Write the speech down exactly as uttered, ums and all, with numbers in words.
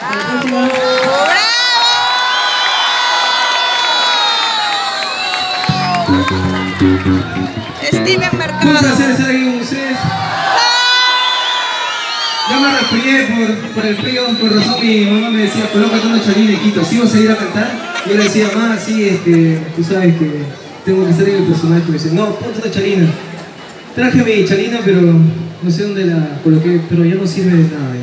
¡Bravo! Steven Mercado. Un placer estar aquí con ustedes. Yo me resfrié por, por el frío, por razón mi mamá me decía, colócate una chalina y Quito, ¿sí vas a ir a cantar? Yo le decía, mamá, sí, este, tú sabes que tengo que estar en el personaje. Me dice, no, ponte una chalina. Traje mi chalina, pero no sé dónde la coloqué, pero ya no sirve de nada.